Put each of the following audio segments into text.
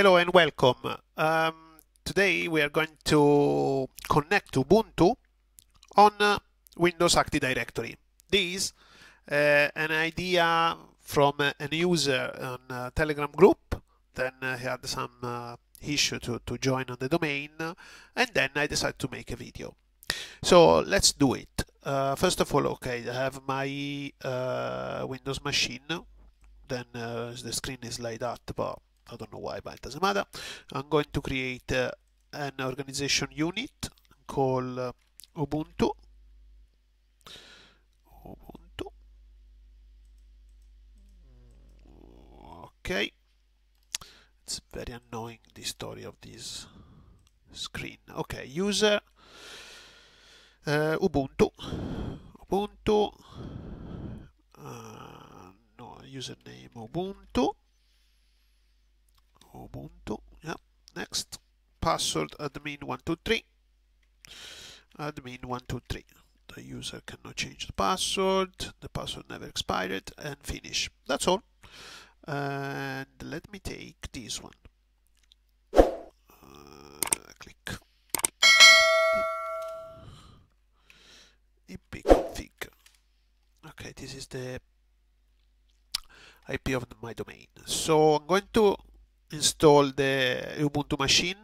Hello and welcome. Today we are going to connect Ubuntu on Windows Active Directory. This an idea from a user on a Telegram group. Then he had some issue to join on the domain, and then I decided to make a video. So let's do it. First of all, okay, I have my Windows machine. Then the screen is like that, but I don't know why, but it doesn't matter. I'm going to create an organization unit called Ubuntu. Okay. It's very annoying, the story of this screen. Okay, user Ubuntu. No, username Ubuntu. Yeah. Next, password admin123. Admin123. The user cannot change the password never expired, and finish. That's all. And let me take this one. Click ipconfig. Okay, this is the IP of my domain. So I'm going to install the Ubuntu machine.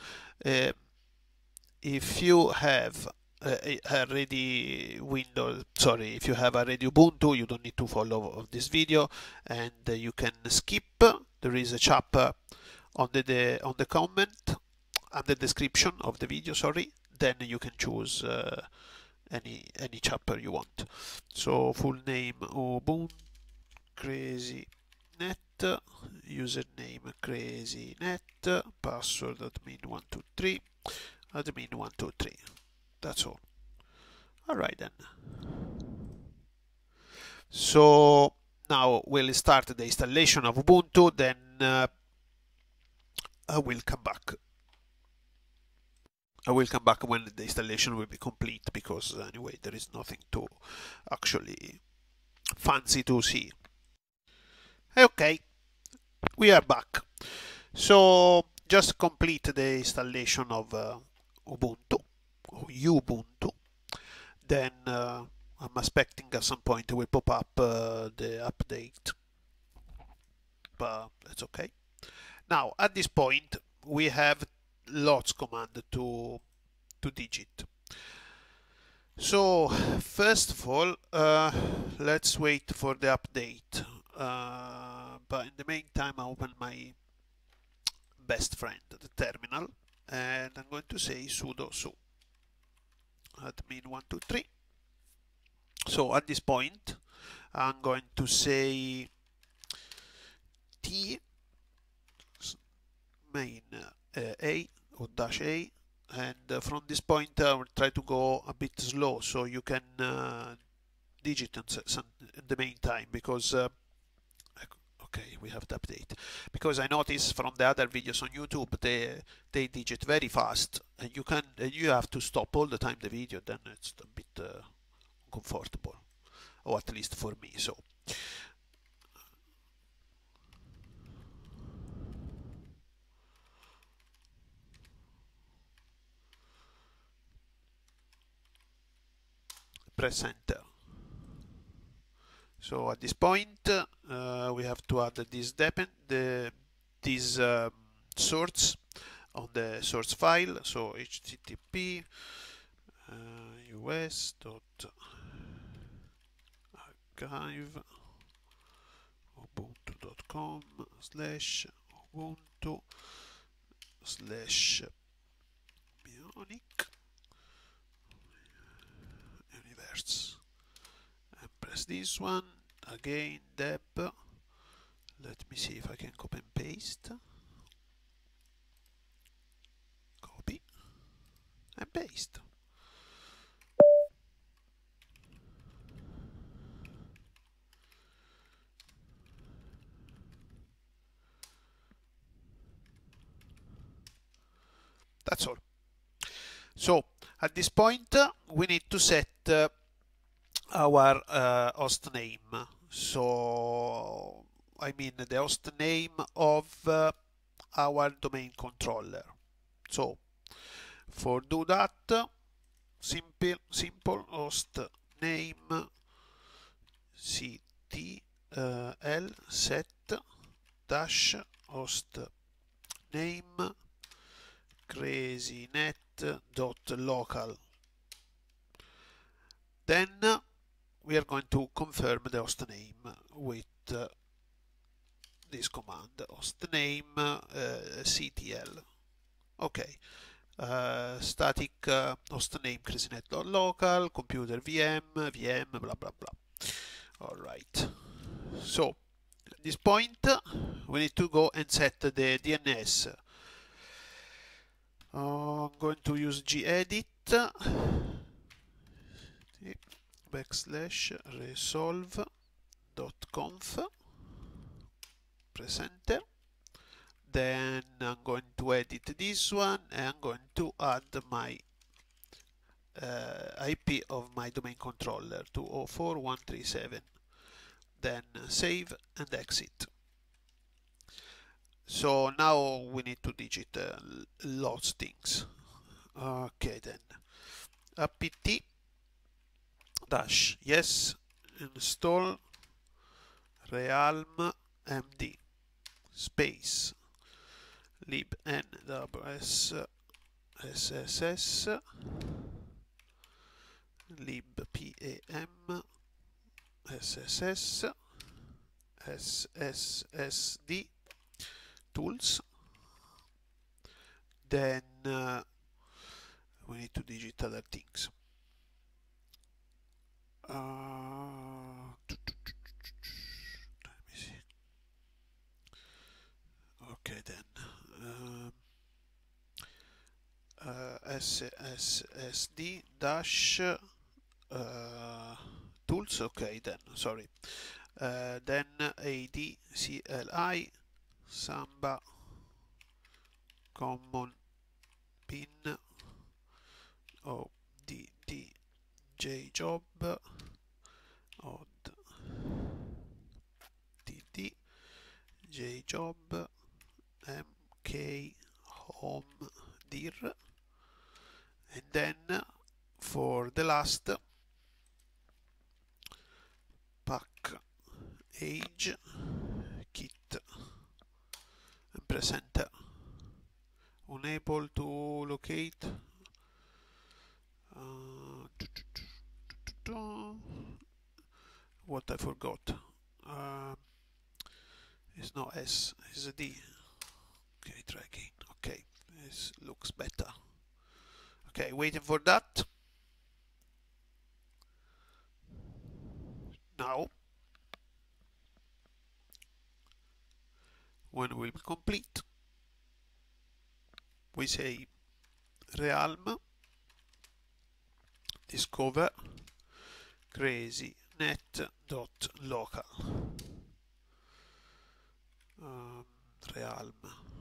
If you have already if you have already Ubuntu, you don't need to follow this video, and you can skip. There is a chapter on the comment and the description of the video. Then you can choose any chapter you want. So full name Ubuntu CrazyNet, username CrazyNet, password admin123, admin123. That's all. Alright then. So now we'll start the installation of Ubuntu, then I will come back. I will come back when the installation will be complete, because anyway there is nothing to actually fancy to see. Okay, we are back. So just complete the installation of Ubuntu, or Ubuntu. Then I'm expecting at some point it will pop up the update, but that's okay. Now at this point we have lots command to digit. So first of all, let's wait for the update. But in the meantime, I open my best friend, the terminal, and I'm going to say sudo su admin123. So at this point, I'm going to say t main a or -a, and from this point I will try to go a bit slow, so you can digit in the meantime, because okay, we have the update, because I noticed from the other videos on YouTube they digit very fast, and you have to stop all the time the video. Then it's a bit uncomfortable, or at least for me. So press enter. So at this point we have to add this source on the source file. So http us.archive ubuntu.com/ubuntu/bionic universe, and press this one again, deb. Let me see if I can copy and paste. Copy and paste. That's all. So at this point we need to set our host name. So I mean the host name of our domain controller. So for do that, simple host name ctl set dash host name crazynet.local. Then we are going to confirm the host name with this command, host name ctl. Okay. Static host name crazynet.local, computer VM, blah blah blah. Alright, so at this point we need to go and set the DNS. I'm going to use gedit /resolve.conf, press enter. Then I'm going to edit this one and I'm going to add my IP of my domain controller to 18.04.137. Then save and exit. So now we need to digit lots of things. Okay, then apt dash yes install realm md space libnws sss libpam sss sssd tools. Then we need to digit other things. Let me see. Okay, then sssd dash tools. Okay, then sorry. Then adcli samba common pin odd jjob odd dd jjob mk home dir. And then for the last, pack age kit and press enter. Unable to locate what I forgot. It's not S, it's a D. Okay, try again. Okay, this looks better. Okay, waiting for that. Now, when it will be complete, we say realm discover crazynet.local realm.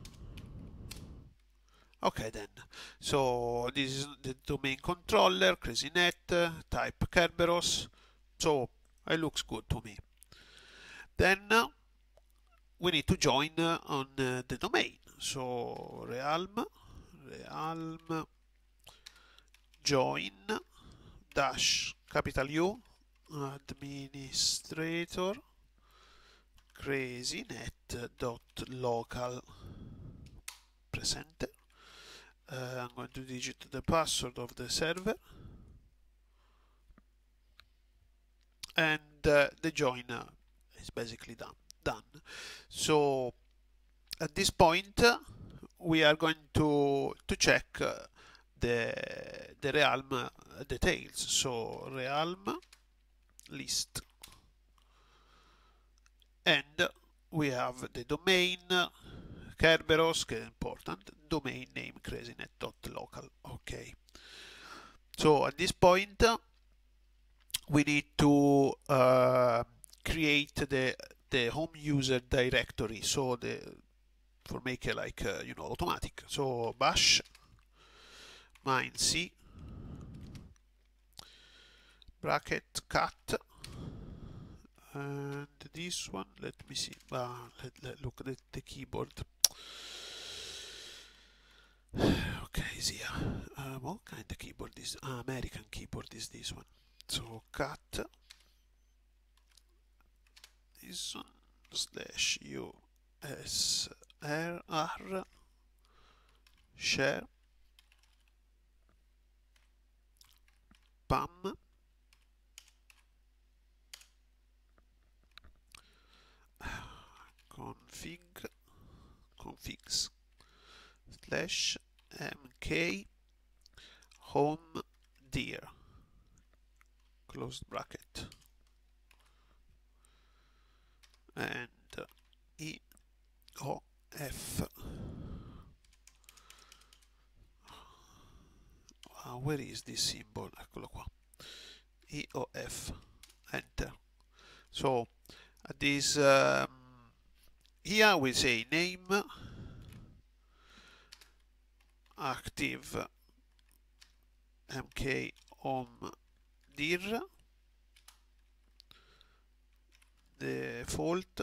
Okay, then, so this is the domain controller, crazynet, type Kerberos, so it looks good to me. Then we need to join on the domain, so realm join dash capital U administrator crazynet.local, press enter. I'm going to digit the password of the server and the join is basically done. So at this point we are going to check the realm details. So realm list, and we have the domain Kerberos, che è important, domain name crazynet.local. Okay, so at this point we need to create the home user directory, so for make it like automatic. So bash -c bracket cat, and this one, let me see, let's look at the keyboard. Okay, easier. What kind of keyboard is American keyboard is this one? So cut this one slash USR share PAM configs slash mk home dir closed bracket and EOF. Where is this symbol? Eccolo qua. EOF. Enter. So this here we say name active mk home dir default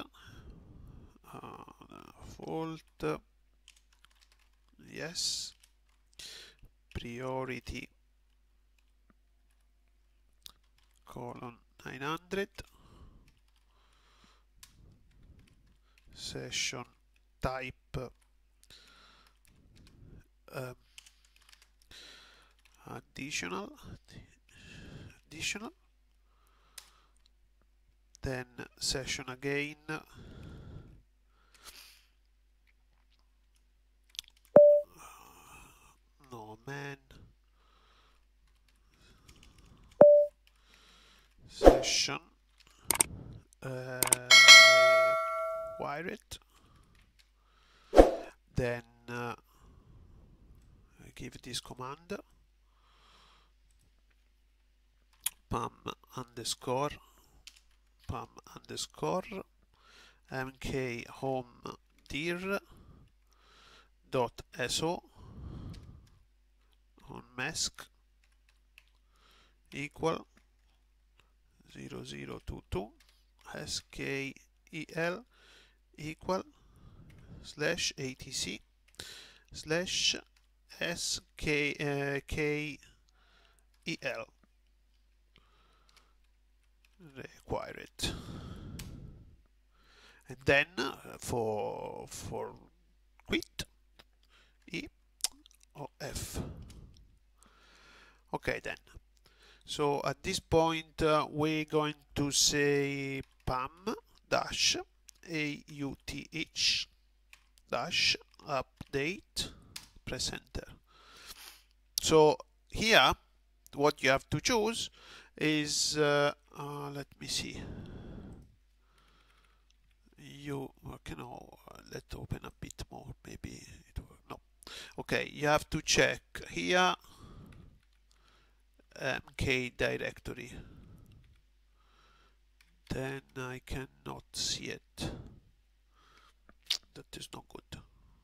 yes, priority colon 900 session type additional, then session again, no man, session wire it, then give this command pam underscore mk home dir dot so on mask equal 0022 skel equal slash atc slash skel require it, and then for quit EOF. Okay, then so at this point we're going to say pam dash auth dash update, press enter. So here what you have to choose is let me see, let's open a bit more, maybe it will, no, okay, you have to check here mk directory, then I cannot see it, that is not good.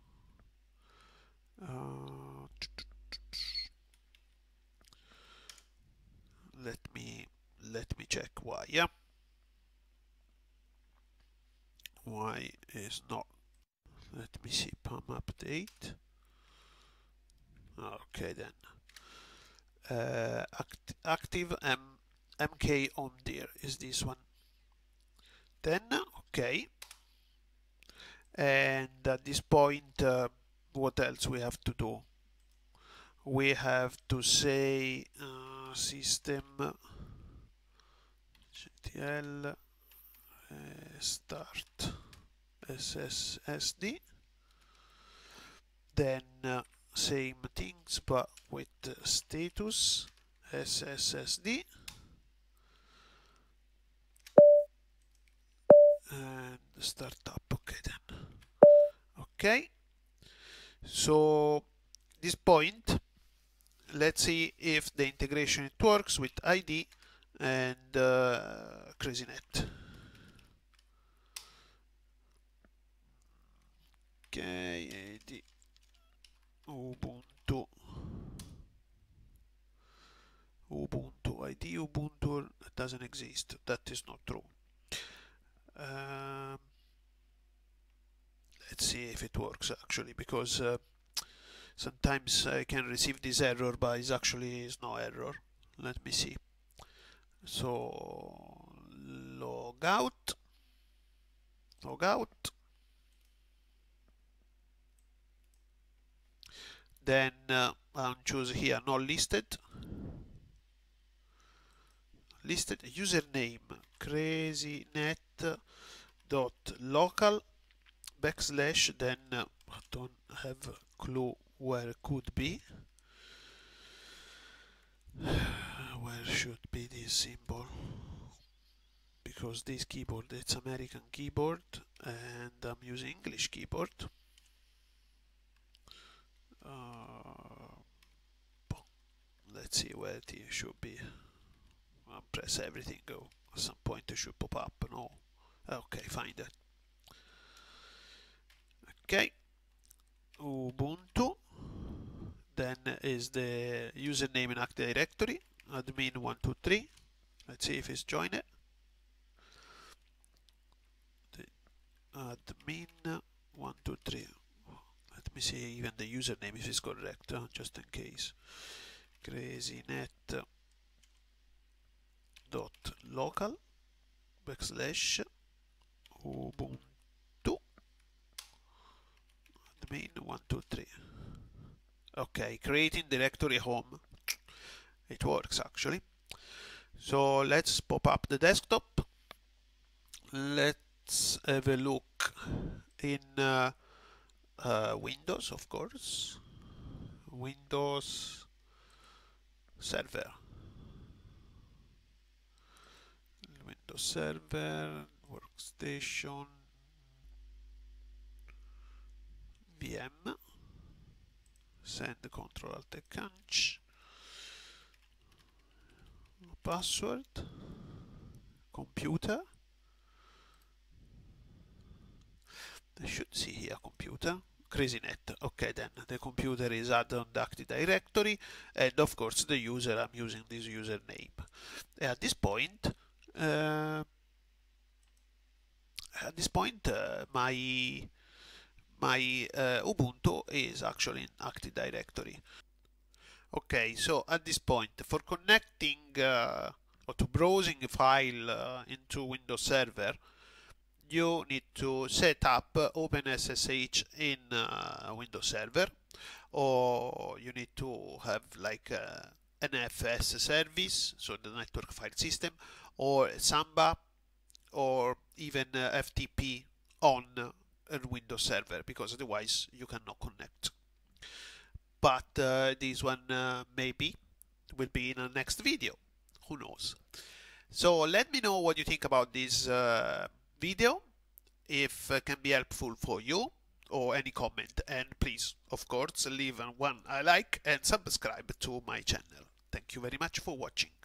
Let me check why. Yeah, why is not, let me see, pam update. Okay, then active mk on dir is this one, then okay, and at this point what else we have to do? We have to say system gtl start sssd, then same things but with status sssd and startup. Okay, then okay, so this point let's see if the integration it works with ID and CrazyNet. Okay, ID Ubuntu ID Ubuntu doesn't exist. That is not true. Let's see if it works actually, because Sometimes I can receive this error, but it's actually no error. Let me see. So log out, then I'll choose here not listed, username crazynet.local backslash, then I don't have a clue where it could be. Where should be this symbol? Because this keyboard, it's American keyboard and I'm using English keyboard. Let's see where it should be. I'll press everything, go. At some point it should pop up. No. Okay, find it. Okay. Ubuntu. Then is the username in Active Directory. Admin123. Let's see if it's joined it. Admin123. Let me see even the username if it's correct, just in case. crazynet.local backslash Ubuntu admin123. Okay, creating directory home. It works actually. So let's pop up the desktop. Let's have a look in Windows, of course. Windows Server. Windows Server, Workstation, VM. Send Control Alt Canch. Password. Computer. I should see here computer. CrazyNet. Okay, then the computer is added on the Active Directory, and of course the user, I'm using this username. At this point, my Ubuntu is actually in Active Directory. Okay, so at this point, for connecting or to browsing a file into Windows Server, you need to set up OpenSSH in Windows Server, or you need to have like NFS service, so the network file system, or Samba, or even FTP on Windows Server, because otherwise you cannot connect. But this one maybe will be in a next video, who knows. So let me know what you think about this video, if it can be helpful for you, or any comment, and please of course leave one I like and subscribe to my channel. Thank you very much for watching.